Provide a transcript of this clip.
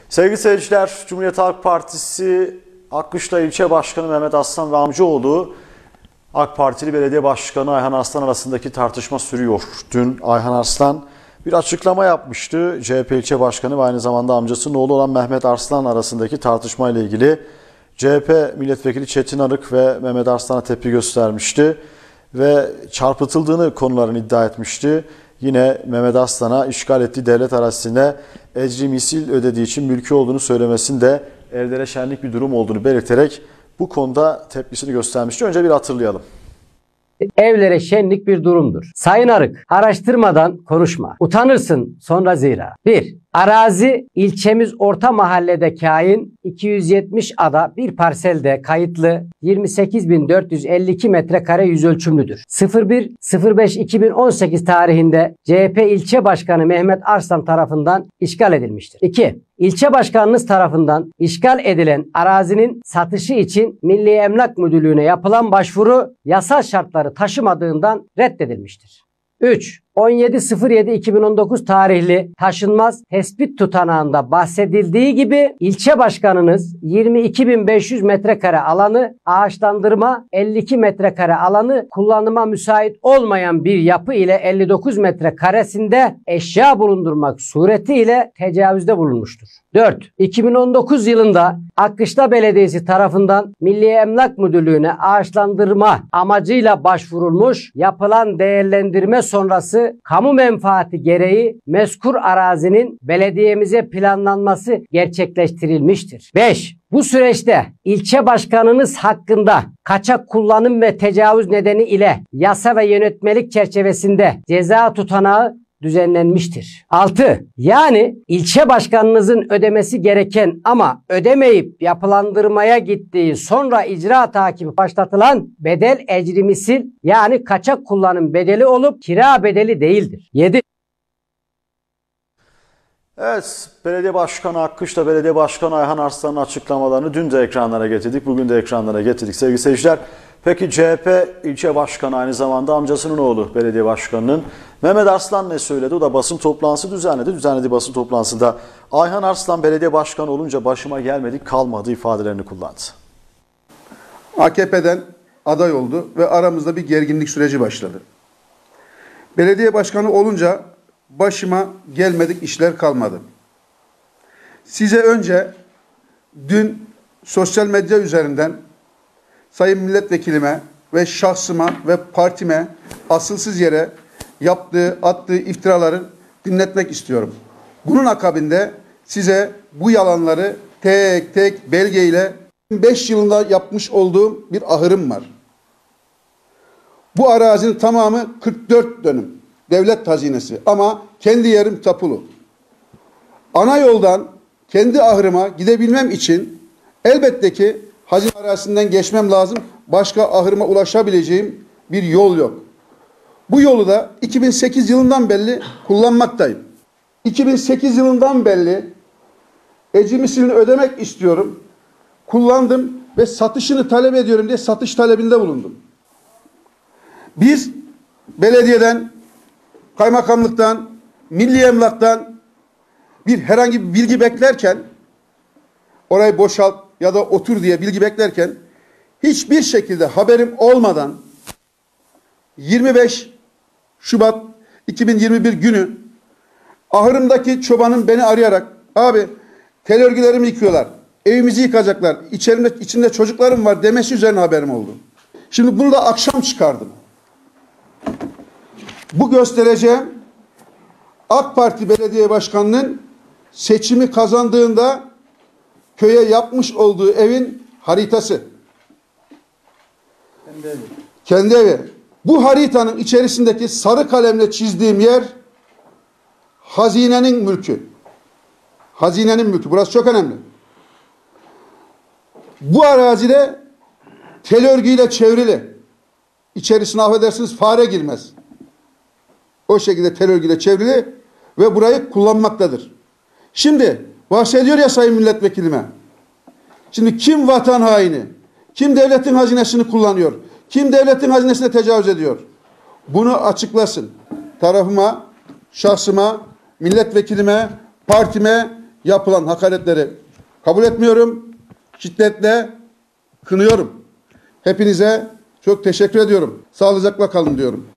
Sevgili seyirciler, Cumhuriyet Halk Partisi Akkışla İlçe Başkanı Mehmet Aslan ve amcaoğlu AK Partili Belediye Başkanı Ayhan Arslan arasındaki tartışma sürüyor. Dün Ayhan Arslan bir açıklama yapmıştı. CHP İlçe Başkanı ve aynı zamanda amcasının oğlu olan Mehmet Arslan arasındaki tartışma ile ilgili CHP Milletvekili Çetin Arık ve Mehmet Arslan'a tepki göstermişti ve çarpıtıldığını konularını iddia etmişti. Yine Mehmet Arslan'a işgal ettiği devlet arazisine ecri misil ödediği için mülkü olduğunu söylemesinde ellere şenlik bir durum olduğunu belirterek bu konuda tepkisini göstermişti. Önce bir hatırlayalım. Evlere şenlik bir durumdur. Sayın Arık, araştırmadan konuşma. Utanırsın sonra zira. 1. Arazi ilçemiz Orta Mahalle'de kain 270 ada bir parselde kayıtlı 28.452 metrekare yüz ölçümlüdür. 01.05.2018 tarihinde CHP ilçe başkanı Mehmet Arslan tarafından işgal edilmiştir. 2. İlçe başkanınız tarafından işgal edilen arazinin satışı için Milli Emlak Müdürlüğü'ne yapılan başvuru yasal şartları taşımadığından reddedilmiştir. 3. 17.07.2019 tarihli taşınmaz tespit tutanağında bahsedildiği gibi ilçe başkanınız 22.500 metrekare alanı ağaçlandırma, 52 metrekare alanı kullanıma müsait olmayan bir yapı ile 59 metrekaresinde eşya bulundurmak suretiyle tecavüzde bulunmuştur. 4. 2019 yılında Akkışla Belediyesi tarafından Milli Emlak Müdürlüğü'ne ağaçlandırma amacıyla başvurulmuş, yapılan değerlendirme sonrası kamu menfaati gereği mezkur arazinin belediyemize planlanması gerçekleştirilmiştir. 5. Bu süreçte ilçe başkanınız hakkında kaçak kullanım ve tecavüz nedeni ile yasa ve yönetmelik çerçevesinde ceza tutanağı düzenlenmiştir. 6. Yani ilçe başkanınızın ödemesi gereken ama ödemeyip yapılandırmaya gittiği sonra icra takibi başlatılan bedel ecri misil yani kaçak kullanım bedeli olup kira bedeli değildir. 7. Evet, Belediye Başkanı Akkışla Belediye Başkanı Ayhan Arslan'ın açıklamalarını dün de ekranlara getirdik, bugün de ekranlara getirdik sevgili seyirciler. Peki CHP ilçe başkanı aynı zamanda amcasının oğlu belediye başkanının Mehmet Arslan ne söyledi? O da basın toplantısı düzenledi. Düzenlediği basın toplantısında Ayhan Arslan belediye başkanı olunca başıma gelmedik kalmadı ifadelerini kullandı. AKP'den aday oldu ve aramızda bir gerginlik süreci başladı. Belediye başkanı olunca başıma gelmedik işler kalmadı. Size önce dün sosyal medya üzerinden Sayın Milletvekilime ve şahsıma ve partime asılsız yere attığı iftiraları dinletmek istiyorum. Bunun akabinde size bu yalanları tek tek belgeyle 5 yılında yapmış olduğum bir ahırım var. Bu arazinin tamamı 44 dönüm devlet hazinesi ama kendi yerim tapulu. Ana yoldan kendi ahırıma gidebilmem için elbette ki hazine arazisinden geçmem lazım. Başka ahırıma ulaşabileceğim bir yol yok. Bu yolu da 2008 yılından beri kullanmaktayım. 2008 yılından beri ecri misilini ödemek istiyorum. Kullandım ve satışını talep ediyorum diye satış talebinde bulundum. Biz belediyeden, kaymakamlıktan, milli emlaktan herhangi bir bilgi beklerken orayı boşalt ya da otur diye bilgi beklerken hiçbir şekilde haberim olmadan 25 Şubat 2021 günü ahırımdaki çobanın beni arayarak abi tel örgülerimi yıkıyorlar, evimizi yıkacaklar, içinde çocuklarım var demesi üzerine haberim oldu. Şimdi bunu da akşam çıkardım. Bu göstereceğim AK Parti Belediye Başkanı'nın seçimi kazandığında köye yapmış olduğu evin haritası. Kendi evi. Bu haritanın içerisindeki sarı kalemle çizdiğim yer hazinenin mülkü. Hazinenin mülkü. Burası çok önemli. Bu arazide tel örgüyle çevrili. İçerisine affedersiniz fare girmez. O şekilde tel örgüyle çevrili ve burayı kullanmaktadır. Şimdi bahsediyor ya Sayın Milletvekilime. Şimdi kim vatan haini? Kim devletin hazinesini kullanıyor? Kim devletin hazinesine tecavüz ediyor? Bunu açıklasın. Tarafıma, şahsıma, milletvekilime, partime yapılan hakaretleri kabul etmiyorum. Şiddetle kınıyorum. Hepinize çok teşekkür ediyorum. Sağlıcakla kalın diyorum.